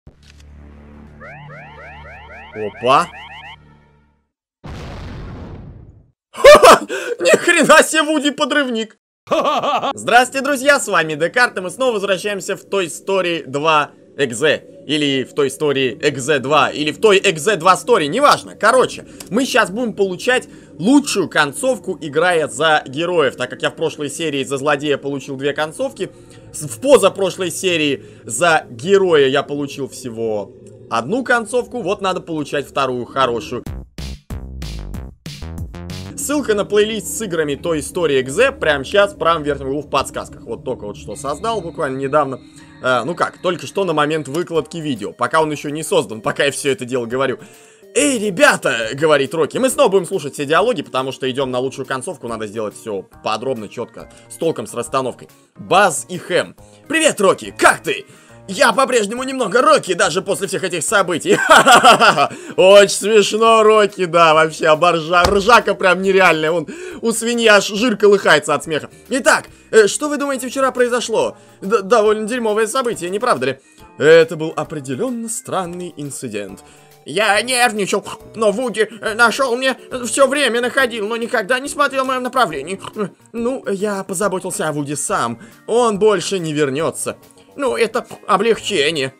Опа. Ни хрена себе, Вуди подрывник. Здравствуйте, друзья, с вами Декарт, и мы снова возвращаемся в Toy Story 2 Exe. Или в Toy Story Exe 2, или в Toy Exe 2 Story, неважно. Короче, мы сейчас будем получать лучшую концовку, играя за героев. Так как я в прошлой серии за злодея получил 2 концовки, в позапрошлой серии за героя я получил всего 1 концовку. Вот надо получать вторую хорошую. Ссылка на плейлист с играми Toy Story Exe прямо сейчас в правом верхнем углу в подсказках. Вот только вот что создал буквально недавно. Ну как, только что на момент выкладки видео. Пока он еще не создан, пока я все это дело говорю. Эй, ребята, говорит Рокки, мы снова будем слушать все диалоги, потому что идем на лучшую концовку. Надо сделать все подробно, четко, с толком, с расстановкой. Базз и Хэм. Привет, Рокки, как ты? Я по-прежнему немного Рокки, даже после всех этих событий. Ха-ха-ха-ха. Очень смешно, Рокки, да, вообще, ржака прям нереальная. У свиньи аж жир колыхается от смеха. Итак, что вы думаете вчера произошло? Довольно дерьмовое событие, не правда ли? Это был определенно странный инцидент. Я нервничал, но Вуди нашел мне, все время находил, но никогда не смотрел в моем направлении. Ну, я позаботился о Вуди сам, он больше не вернется. Ну, это облегчение.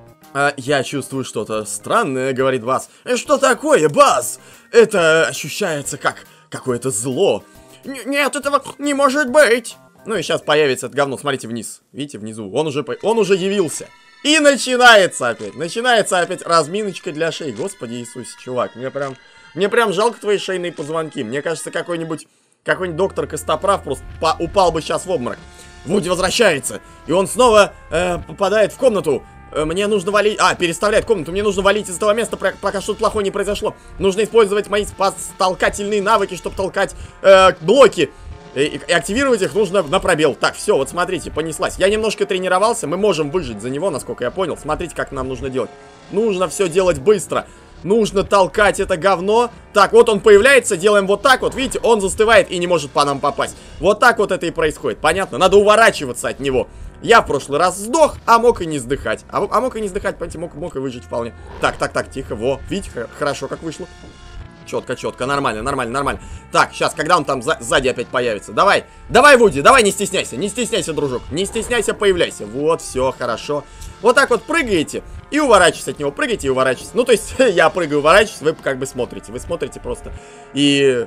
Я чувствую что-то странное, говорит Базз. Что такое, Базз? Это ощущается как какое-то зло. Нет, этого не может быть. Ну и сейчас появится это говно, смотрите вниз. Видите, внизу, он уже явился. И начинается опять разминочка для шеи. Господи Иисусе, чувак, мне прям жалко твои шейные позвонки. Мне кажется, какой-нибудь доктор Костоправ просто упал бы сейчас в обморок. Вуди возвращается, и он снова попадает в комнату. Мне нужно валить... переставляет комнату. Мне нужно валить из этого места, пока что-то плохое не произошло. Нужно использовать мои толкательные навыки, чтобы толкать блоки. И активировать их нужно на пробел. Так, все, вот смотрите, понеслась. Я немножко тренировался, мы можем выжить за него, насколько я понял. Смотрите, как нам нужно делать. Нужно все делать быстро. Нужно толкать это говно. Так, вот он появляется, делаем вот так вот. Видите, он застывает и не может по нам попасть. Вот так вот это и происходит, понятно? Надо уворачиваться от него. Я в прошлый раз сдох, а мог и не сдыхать. А мог и не сдыхать, понимаете, мог и выжить вполне. Так, тихо, во, видите, хорошо как вышло. Четко, нормально. Так, сейчас, когда он там сзади опять появится. Давай, Вуди, давай, не стесняйся, дружок. Не стесняйся, появляйся. Вот, все, хорошо. Вот так вот прыгаете и уворачиваетесь от него. Прыгаете и уворачиваетесь. Ну, то есть, я прыгаю, уворачиваюсь, вы как бы смотрите. Вы смотрите просто. И...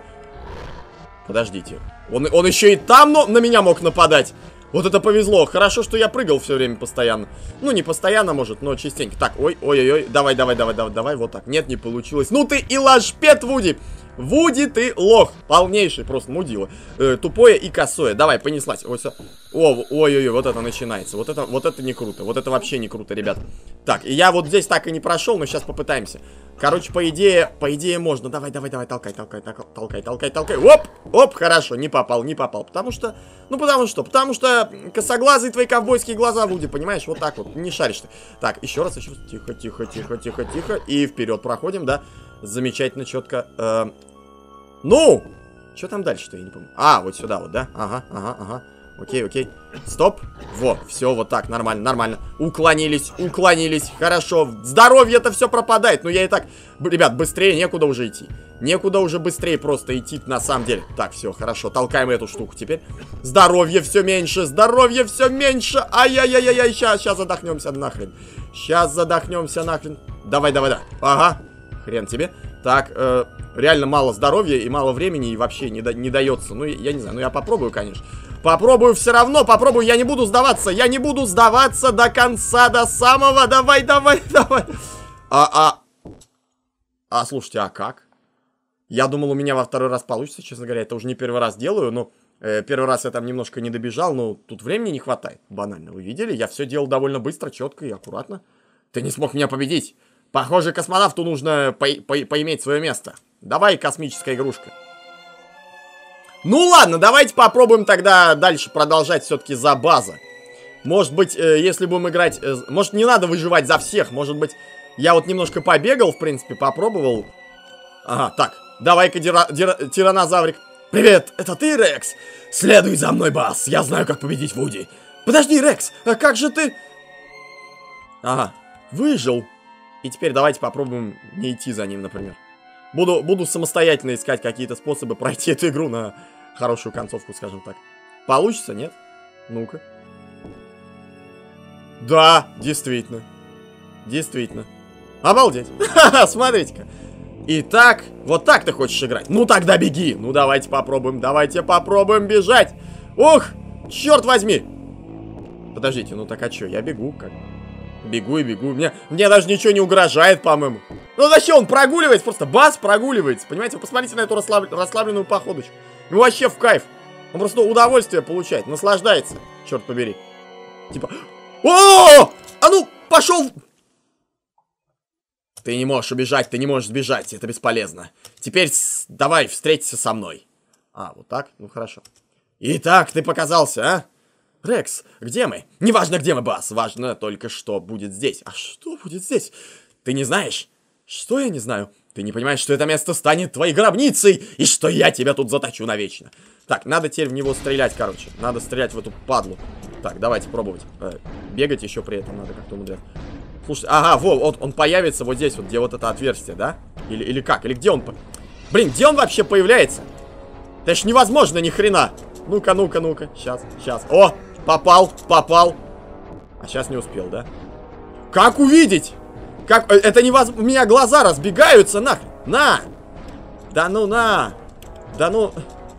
Подождите. Он еще и там на меня мог нападать. Вот это повезло. Хорошо, что я прыгал все время постоянно. Ну, не постоянно, может, но частенько. Так, ой-ой-ой. Давай, вот так. Нет, не получилось. Ну ты и лошпет, Вуди. Вуди, ты лох. Полнейший просто мудила. Тупое и косое. Давай, понеслась. Ой-ой-ой, вот это начинается. Вот это не круто. Вот это вообще не круто, ребят. Так, и я вот здесь так и не прошел, но сейчас попытаемся. Короче, по идее можно. Давай, толкай. Оп, хорошо, не попал. Потому что косоглазые твои ковбойские глаза, Вуди, понимаешь? Вот так вот, не шаришь ты. Так, еще раз. Тихо. И вперед проходим, да. Замечательно, четко. Ну! Что там дальше-то, я не помню. Вот сюда вот, да? Ага. Окей. Стоп. Во, все, вот так, нормально. Уклонились. Хорошо. Здоровье-то все пропадает. Ну, я и так... Ребят, быстрее некуда уже идти. Некуда уже быстрее просто идти, на самом деле. Так, все, хорошо. Толкаем эту штуку теперь. Здоровье все меньше. Ай-яй-яй-яй. Сейчас задохнемся нахрен. Давай. Ага. Хрен тебе. Так, реально мало здоровья и мало времени, и вообще не дается. Ну, я не знаю, ну я попробую, конечно. Попробую все равно, я не буду сдаваться до конца, до самого. Давай. Слушайте, а как? Я думал, у меня во второй раз получится, честно говоря, это уже не первый раз делаю, но первый раз я там немножко не добежал, но тут времени не хватает, банально. Вы видели? Я все делал довольно быстро, четко и аккуратно. Ты не смог меня победить. Похоже, космонавту нужно поиметь свое место. Давай, космическая игрушка. Ну ладно, давайте попробуем тогда дальше продолжать все-таки за База. Может быть, если будем играть... Может, не надо выживать за всех. Может быть, я вот немножко побегал, в принципе, попробовал. Ага, так. Давай-ка, тиранозаврик. Привет, это ты, Рекс? Следуй за мной, Базз. Я знаю, как победить Вуди. Подожди, Рекс, а как же ты... Ага. Выжил. И теперь давайте попробуем не идти за ним, например. Буду самостоятельно искать какие-то способы пройти эту игру на хорошую концовку, скажем так. Получится, нет? Ну-ка. Да, действительно. Действительно. Обалдеть. Смотрите-ка. Итак, вот так ты хочешь играть? Ну тогда беги. Ну давайте попробуем бежать. Ух, черт возьми. Подождите, ну так а что? Я бегу как? Бегу и бегу. Мне даже ничего не угрожает, по-моему. Ну зачем он прогуливается? Просто бас прогуливается. Понимаете, вы посмотрите на эту расслабленную походочку. Ему вообще в кайф. Он просто удовольствие получает, наслаждается. Черт побери. Типа... О! А ну, пошел! Ты не можешь убежать, ты не можешь сбежать. Это бесполезно. Теперь давай, встретиться со мной. А, вот так? Ну хорошо. Итак, ты показался, а? Рекс, где мы? Неважно, где мы, Бас. Важно только, что будет здесь. А что будет здесь? Ты не знаешь? Что я не знаю? Ты не понимаешь, что это место станет твоей гробницей, и что я тебя тут заточу навечно. Так, надо теперь в него стрелять, короче. Надо стрелять в эту падлу. Так, давайте пробовать. Бегать еще при этом надо как-то умудрять. Слушайте, ага, вот он появится вот здесь, вот где вот это отверстие, да? Или как? Или где он? Блин, где он вообще появляется? Это ж невозможно ни хрена. Ну-ка, ну-ка, ну-ка. Сейчас. О! Попал. А сейчас не успел, да? Как увидеть? Как? Это невозможно. У меня глаза разбегаются нахрен. На! Да ну на! Да ну...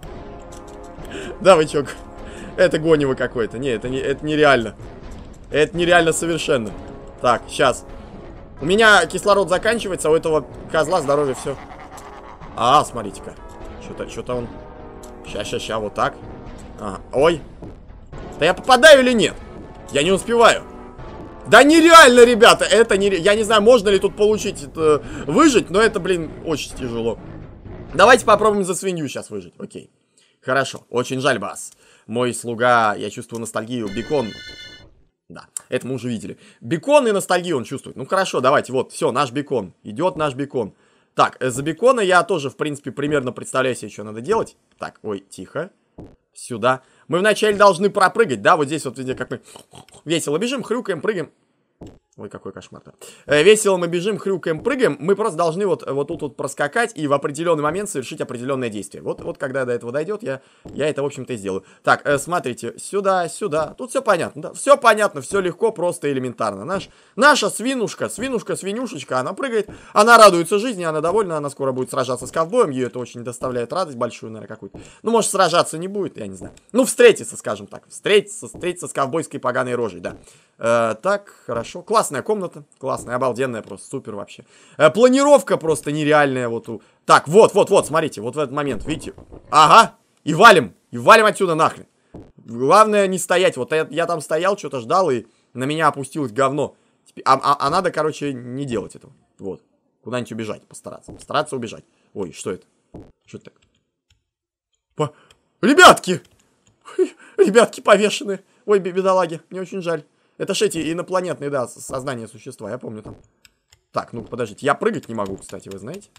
Да вы чё? Это гонево какое-то. Не, это нереально. Это нереально совершенно. Так, сейчас. У меня кислород заканчивается, а у этого козла здоровье все. А, смотрите-ка. Что-то он... Ща, вот так. Ага. Ой. Да я попадаю или нет? Я не успеваю. Да нереально, ребята, это нереально. Я не знаю, можно ли тут получить это, выжить, но это, блин, очень тяжело. Давайте попробуем за свинью сейчас выжить. Окей. Хорошо. Очень жаль, Бас. Мой слуга, я чувствую ностальгию. Бекон. Да, это мы уже видели. Бекон и ностальгию он чувствует. Ну хорошо, давайте, вот, все, наш бекон. Идет наш бекон. Так, за бекона я тоже, в принципе, примерно представляю себе, что надо делать. Так, ой, тихо. Сюда. Мы вначале должны пропрыгать, да, вот здесь вот везде, как мы весело бежим, хрюкаем, прыгаем. Ой, какой кошмар-то. Весело мы бежим, хрюкаем, прыгаем. Мы просто должны вот тут вот проскакать и в определенный момент совершить определенное действие. Вот когда до этого дойдет, я это, в общем-то, и сделаю. Так, смотрите, сюда. Тут все понятно, да? Все понятно, все легко, просто элементарно. Наша свинюшечка, она прыгает, она радуется жизни, она довольна, она скоро будет сражаться с ковбоем, ее это очень доставляет радость большую, наверное, какую-то. Ну, может, сражаться не будет, я не знаю. Ну, встретиться, скажем так. Встретиться с ковбойской поганой рожей, да. Так, хорошо. Классная комната. Классная, обалденная, просто супер вообще. Планировка просто нереальная вот у... Так, вот, смотрите, вот в этот момент, видите? Ага, и валим отсюда нахрен. Главное не стоять. Вот я там стоял, что-то ждал, и на меня опустилось говно. А надо, короче, не делать этого. Вот. Куда-нибудь убежать, постараться. Постараться убежать. Ой, что это? Что это так? Ребятки! Ребятки повешены. Ой, бедолаги, мне очень жаль. Это ж эти инопланетные, да, сознания существа, я помню там. Так, ну подождите, я прыгать не могу, кстати, вы знаете?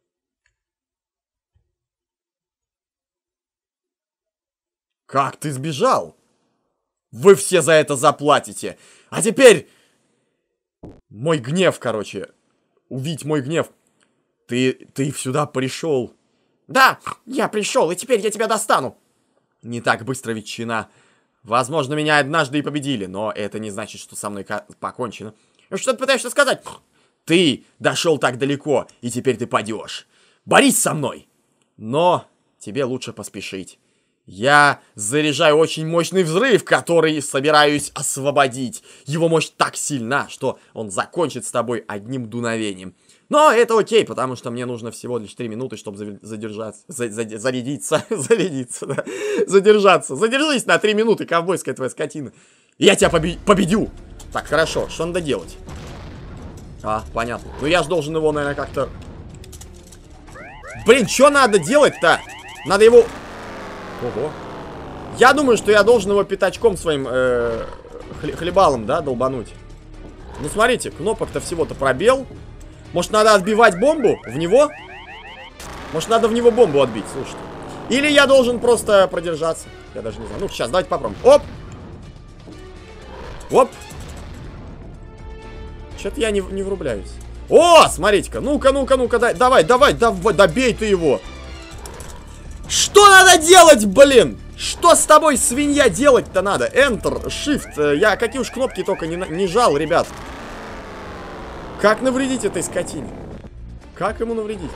Как ты сбежал? Вы все за это заплатите. А теперь... Мой гнев, короче. Увидь мой гнев. Ты сюда пришел. Да, я пришел, и теперь я тебя достану. Не так быстро, ветчина. Возможно, меня однажды и победили, но это не значит, что со мной покончено. Что ты пытаешься сказать? Ты дошел так далеко, и теперь ты падешь. Борись со мной. Но тебе лучше поспешить. Я заряжаю очень мощный взрыв, который собираюсь освободить. Его мощь так сильна, что он закончит с тобой одним дуновением. Но это окей, потому что мне нужно всего лишь 3 минуты, чтобы задержаться. Зарядиться, да. Задержаться. Задержись на 3 минуты, ковбойская твоя скотина. И я тебя победю. Так, хорошо, что надо делать? А, понятно. Ну я же должен его, наверное, как-то... Блин, что надо делать-то? Надо его... Ого. Я думаю, что я должен его пятачком своим хлебалом, да, долбануть. Ну, смотрите, кнопок-то всего-то пробел. Может, надо отбивать бомбу в него? Может, надо в него бомбу отбить, слушайте. Или я должен просто продержаться. Я даже не знаю. Ну, сейчас, давайте попробуем. Оп! Оп! Что-то я не врубляюсь. О, смотрите-ка. Ну-ка, давай, добей ты его. Что надо делать, блин? Что с тобой, свинья, делать-то надо? Enter, Shift. Я какие уж кнопки только не жал, ребят. Как навредить этой скотине? Как ему навредить?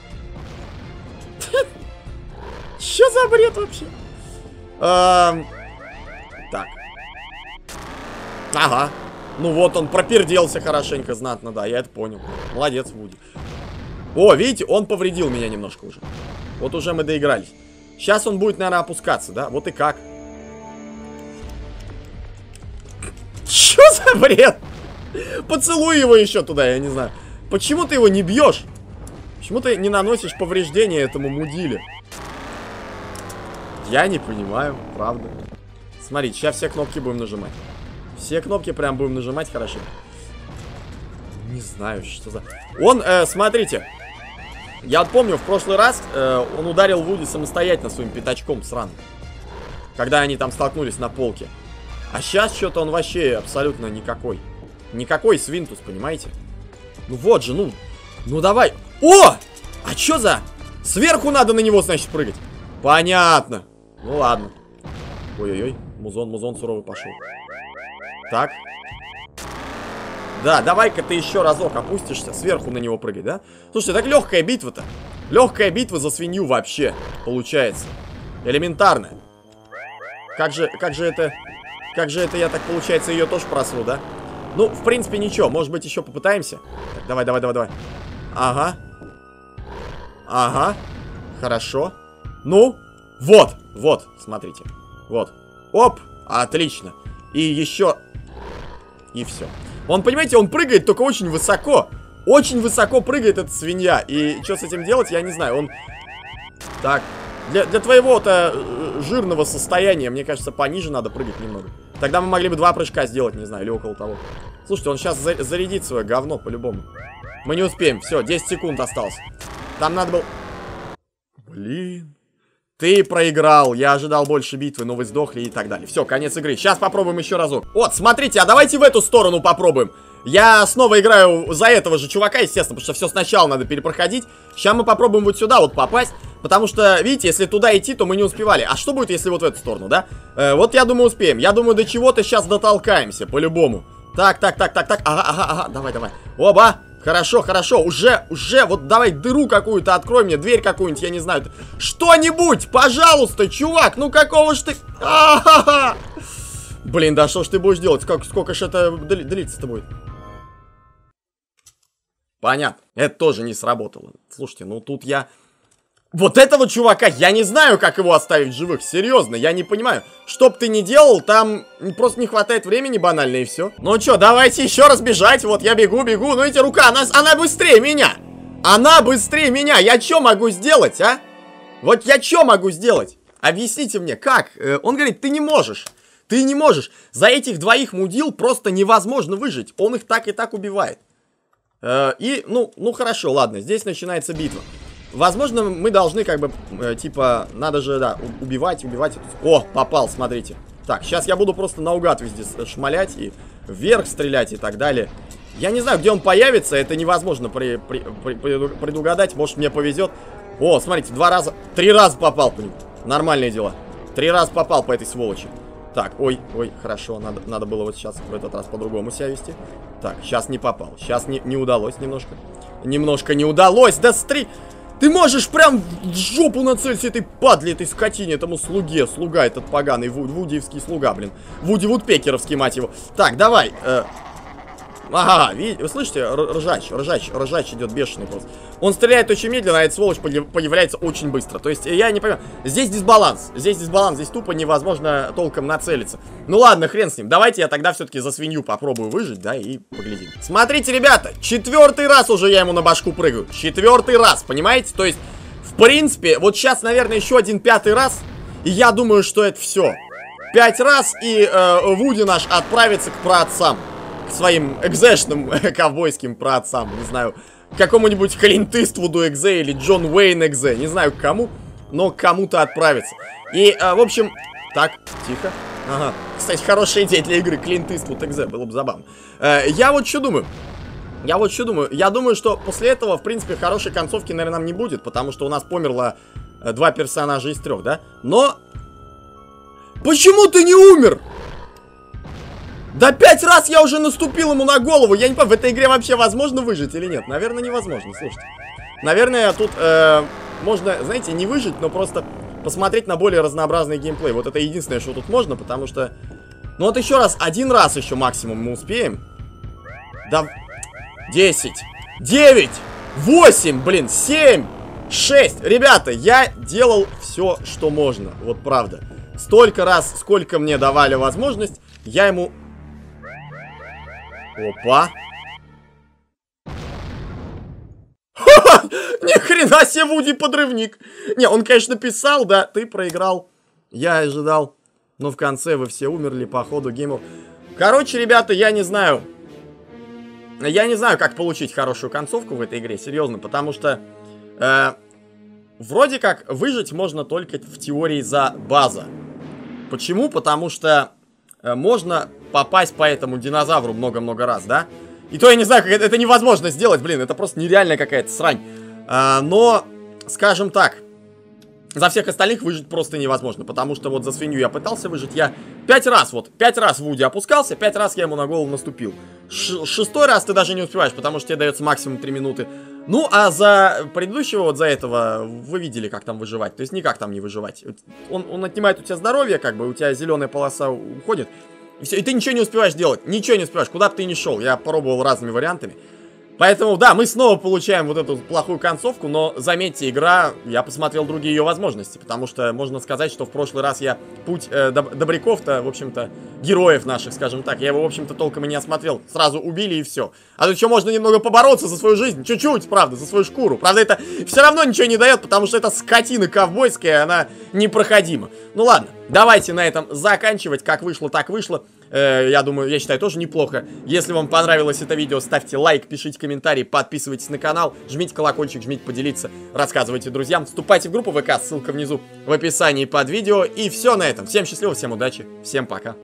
Что за бред вообще? Так. Ага. Ну вот он проперделся хорошенько, знатно, да, я это понял. Молодец, Вуди. О, видите, он повредил меня немножко уже. Вот уже мы доигрались. Сейчас он будет, наверное, опускаться, да? Вот и как. Что за бред? Поцелуй его еще туда, я не знаю. Почему ты его не бьешь? Почему ты не наносишь повреждения этому мудиле? Я не понимаю, правда. Смотрите, сейчас все кнопки будем нажимать. Все кнопки прям будем нажимать хорошо. Не знаю, что за... Он, смотрите. Я вот помню, в прошлый раз он ударил Вуди самостоятельно своим пятачком сраным. Когда они там столкнулись на полке. А сейчас что-то он вообще абсолютно никакой. Никакой свинтус, понимаете? Ну вот же, ну давай. О! А что за... Сверху надо на него, значит, прыгать. Понятно. Ну ладно. Ой-ой-ой. Музон суровый пошел. Так. Да, давай-ка ты еще разок опустишься, сверху на него прыгай, да? Слушай, так легкая битва-то. Легкая битва за свинью вообще получается. Элементарная. Как же это, я так, получается, ее тоже просру, да? Ну, в принципе, ничего, может быть, еще попытаемся. Так, давай. Ага. Хорошо. Ну, вот, смотрите. Вот. Оп, отлично. И еще... И все. Он, понимаете, он прыгает только очень высоко. Очень высоко прыгает эта свинья. И что с этим делать, я не знаю. Он... Так. Для твоего-то жирного состояния, мне кажется, пониже надо прыгать немного. Тогда мы могли бы 2 прыжка сделать, не знаю, или около того. Слушайте, он сейчас зарядит свое говно, по-любому. Мы не успеем. Все, 10 секунд осталось. Там надо было... Блин. Ты проиграл, я ожидал больше битвы, но вы сдохли и так далее. Все, конец игры. Сейчас попробуем еще разок. Вот, смотрите, а давайте в эту сторону попробуем. Я снова играю за этого же чувака, естественно, потому что все сначала надо перепроходить. Сейчас мы попробуем вот сюда вот попасть. Потому что, видите, если туда идти, то мы не успевали. А что будет, если вот в эту сторону, да? Вот я думаю, успеем. Я думаю, до чего-то сейчас дотолкаемся, по-любому. Так. Ага, давай. Оба! Хорошо, уже, вот давай дыру какую-то открой мне, дверь какую-нибудь, я не знаю. Что-нибудь, пожалуйста, чувак, ну какого ж ты... А-ха-ха! Блин, да что ж ты будешь делать? Сколько ж это длиться-то будет? Понятно, это тоже не сработало. Слушайте, ну тут я... Вот этого чувака, я не знаю, как его оставить в живых, серьезно, я не понимаю. Что бы ты ни делал, там просто не хватает времени банально и все. Ну что, давайте еще раз бежать, вот я бегу, ну эти рука, она быстрее меня. Она быстрее меня, я что могу сделать, а? Вот я что могу сделать? Объясните мне, как? Он говорит, ты не можешь, за этих двоих мудил просто невозможно выжить, он их так и так убивает. Ну хорошо, ладно, здесь начинается битва. Возможно, мы должны как бы, типа, надо же, да, убивать эту... О, попал, смотрите. Так, сейчас я буду просто наугад везде шмалять и вверх стрелять и так далее. Я не знаю, где он появится, это невозможно предугадать, может мне повезет. О, смотрите, 3 раза попал по нему. Нормальные дела. 3 раза попал по этой сволочи. Так, ой, хорошо, надо было вот сейчас в этот раз по-другому себя вести. Так, сейчас не попал, сейчас не удалось немножко. Немножко не удалось, да Ты можешь прям в жопу нацелиться этой падле, этой скотине, этому слуге. Слуга этот поганый, вудиевский слуга, блин. Вуди Вудпекеровский, мать его. Так, давай. Ага, видите, вы слышите? Ржач идет бешеный просто. Он стреляет очень медленно, а эта сволочь появляется очень быстро. То есть, я не понимаю. Здесь дисбаланс. Здесь тупо невозможно толком нацелиться. Ну ладно, хрен с ним. Давайте я тогда все-таки за свинью попробую выжить, да, и поглядим. Смотрите, ребята, 4-й раз уже я ему на башку прыгаю. 4-й раз, понимаете? То есть, в принципе, вот сейчас, наверное, еще один 5-й раз. И я думаю, что это все. 5 раз, и Вуди наш отправится к праотцам. К своим экзешным ковбойским праотцам, не знаю, какому-нибудь Клинт Иствуду экзе или Джон Уэйн экзе, не знаю к кому, но к кому-то отправится. И, в общем, так, тихо. Ага, кстати, хорошая идея для игры, Клинт Иствуд экзе, было бы забавно. Я вот что думаю. Я вот что думаю. Я думаю, что после этого, в принципе, хорошей концовки, наверное, нам не будет. Потому что у нас померло 2 персонажа из 3, да? Но... Почему ты не умер? Да 5 раз я уже наступил ему на голову. Я не понимаю, в этой игре вообще возможно выжить или нет? Наверное, невозможно, слушайте. Наверное, тут можно, знаете, не выжить, но просто посмотреть на более разнообразный геймплей. Вот это единственное, что тут можно, потому что... Ну вот еще раз, один раз еще максимум мы успеем. Да... 10, 9, 8, блин, 7, 6. Ребята, я делал все, что можно. Вот правда. Столько раз, сколько мне давали возможность, я ему... Опа. Ни хрена себе, Вуди подрывник. Не, он, конечно, писал, да, ты проиграл. Я ожидал. Но в конце вы все умерли по ходу геймов. Короче, ребята, я не знаю. Я не знаю, как получить хорошую концовку в этой игре, серьезно, потому что вроде как выжить можно только в теории за база. Почему? Потому что можно попасть по этому динозавру много-много раз, да? И то я не знаю, как это невозможно сделать, блин, это просто нереальная какая-то срань. Но, скажем так, за всех остальных выжить просто невозможно, потому что вот за свинью я пытался выжить, я 5 раз, вот, 5 раз Вуди опускался, 5 раз я ему на голову наступил. 6-й раз ты даже не успеваешь, потому что тебе дается максимум 3 минуты. Ну, а за предыдущего, вот за этого, вы видели, как там выживать, то есть никак там не выживать. Он отнимает у тебя здоровье, как бы, у тебя зеленая полоса уходит, и все, и ты ничего не успеваешь делать, ничего не успеваешь, куда бы ты ни шел, я пробовал разными вариантами. Поэтому, да, мы снова получаем вот эту плохую концовку, но, заметьте, игра, я посмотрел другие ее возможности, потому что можно сказать, что в прошлый раз я путь добряков-то, в общем-то, героев наших, скажем так, я его, в общем-то, толком и не осмотрел, сразу убили и все. А тут еще можно немного побороться за свою жизнь, чуть-чуть, правда, за свою шкуру. Правда, это все равно ничего не дает, потому что это скотина ковбойская, она непроходима. Ну ладно, давайте на этом заканчивать, как вышло, так вышло. Я думаю, я считаю, тоже неплохо. Если вам понравилось это видео, ставьте лайк, пишите комментарии, подписывайтесь на канал, жмите колокольчик, жмите поделиться, рассказывайте друзьям, вступайте в группу ВК, ссылка внизу в описании под видео. И все на этом. Всем счастливо, всем удачи, всем пока.